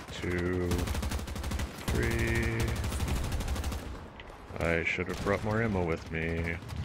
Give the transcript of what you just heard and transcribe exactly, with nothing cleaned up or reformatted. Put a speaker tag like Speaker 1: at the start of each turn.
Speaker 1: two, three. I should have brought more ammo with me.